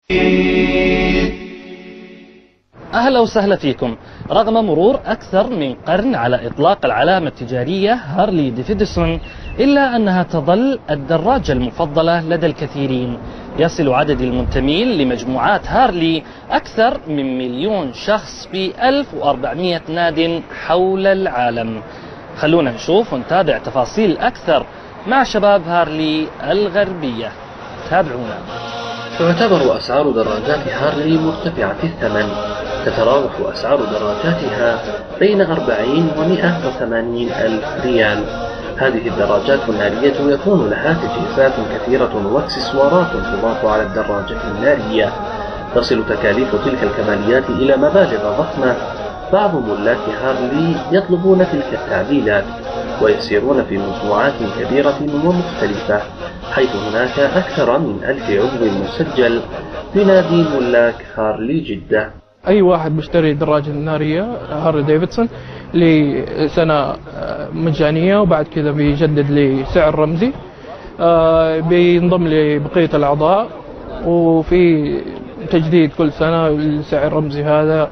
أهلا وسهلا فيكم. رغم مرور أكثر من قرن على إطلاق العلامة التجارية هارلي ديفيدسون، إلا أنها تظل الدراجة المفضلة لدى الكثيرين. يصل عدد المنتمين لمجموعات هارلي أكثر من 1,000,000 شخص في 1400 ناد حول العالم. خلونا نشوف ونتابع تفاصيل أكثر مع شباب هارلي الغربية. تابعونا. تعتبر أسعار دراجات هارلي مرتفعة الثمن، تتراوح أسعار دراجاتها بين 40 و180 ألف ريال. هذه الدراجات النارية يكون لها تجهيزات كثيرة واكسسوارات تضاف على الدراجة النارية. تصل تكاليف تلك الكماليات إلى مبالغ ضخمة. بعض ملاك هارلي يطلبون تلك التعديلات ويسيرون في مجموعات كبيرة ومختلفة، حيث هناك أكثر من 1000 عضو مسجل في نادي ملاك هارلي جدة. أي واحد مشتري دراجة نارية هارلي ديفيدسون لسنة مجانية، وبعد كذا بيجدد لي سعر رمزي، بينضم لبقية الأعضاء، وفي تجديد كل سنة السعر الرمزي هذا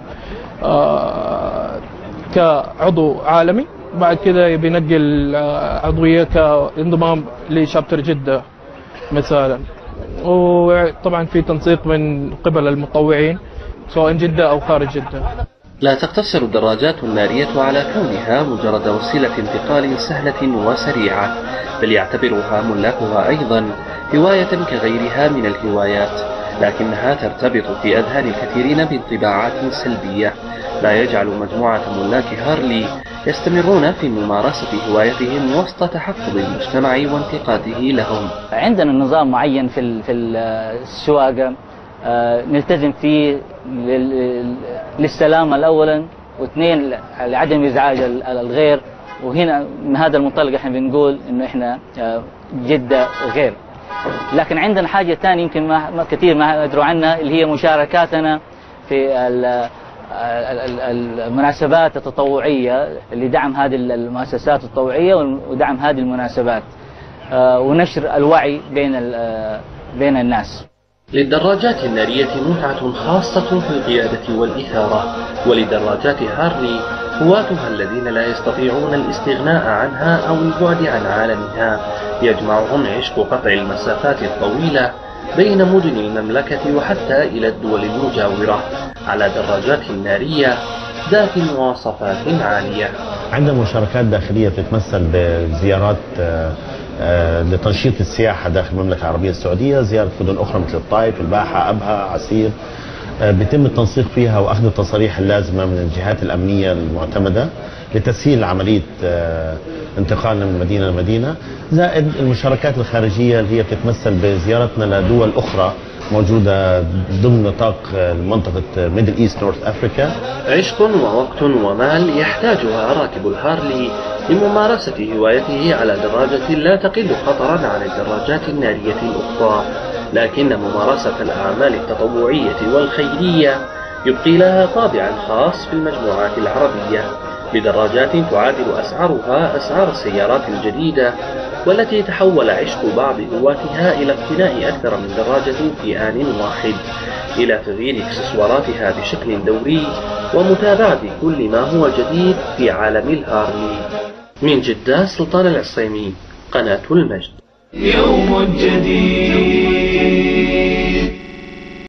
كعضو عالمي. بعد كذا بينقل عضوية كانضمام لشابتر جدة مثلا. وطبعا في تنسيق من قبل المطوعين سواء جدة أو خارج جدة. لا تقتصر الدراجات النارية على كونها مجرد وسيلة انتقال سهلة وسريعة، بل يعتبرها ملاكها أيضا هواية كغيرها من الهوايات، لكنها ترتبط في أذهان الكثيرين بانطباعات سلبية لا يجعل مجموعة ملاك هارلي يستمرون في ممارسة هوايتهم وسط تحفظ المجتمع وانتقاده لهم. عندنا نظام معين في السواقة نلتزم فيه للسلامة الأولا، واثنين لعدم إزعاج الغير. وهنا من هذا المنطلق احنا بنقول انه احنا جدة غير. لكن عندنا حاجة ثانية يمكن ما كثير ما يدروا عنها، اللي هي مشاركاتنا في المناسبات التطوعية لدعم هذه المؤسسات التطوعية ودعم هذه المناسبات، ونشر الوعي بين الناس. للدراجات النارية متعة خاصة في القيادة والإثارة، ولدراجات هارلي هواتها الذين لا يستطيعون الاستغناء عنها أو البعد عن عالمها. يجمعهم عشق قطع المسافات الطويلة بين مدن المملكة وحتى إلى الدول المجاورة على دراجات نارية ذات مواصفات عالية. عندنا مشاركات داخلية تتمثل بزيارات لتنشيط السياحة داخل المملكة العربية السعودية، زيارة مدن أخرى مثل الطائف، الباحة، أبها، عسير. بيتم التنسيق فيها وأخذ التصاريح اللازمة من الجهات الأمنية المعتمدة لتسهيل عملية انتقالنا من مدينة لمدينة، زائد المشاركات الخارجية اللي هي بتتمثل بزيارتنا لدول أخرى موجودة ضمن نطاق منطقة ميدل إيست نورث أفريكا. عشق ووقت ومال يحتاجها راكب الهارلي لممارسة هوايته على دراجة لا تقل خطرا عن الدراجات النارية الأخرى، لكن ممارسة الأعمال التطوعية والخيرية يبقي لها طابعا خاص في المجموعات العربية، بدراجات تعادل أسعارها أسعار السيارات الجديدة، والتي تحول عشق بعض هواتها إلى اقتناء أكثر من دراجة في آن واحد، إلى تغيير إكسسواراتها بشكل دوري ومتابعة كل ما هو جديد في عالم الهارلي. من جدة، سلطان العصيمي، قناة المجد. يوم جديد.